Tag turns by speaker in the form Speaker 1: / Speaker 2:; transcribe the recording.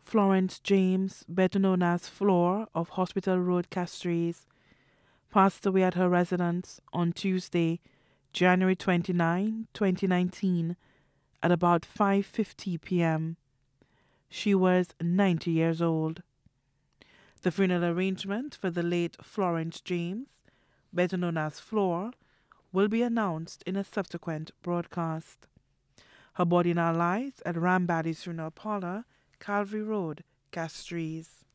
Speaker 1: Florence James, better known as Flor of Hospital Road, Castries, passed away at her residence on Tuesday, January 29, 2019, at about 5:50 p.m. She was 90 years old. The funeral arrangement for the late Florence James, better known as Flor, will be announced in a subsequent broadcast. Her body now lies at Rambadi's Funeral Parlor, Calvary Road, Castries.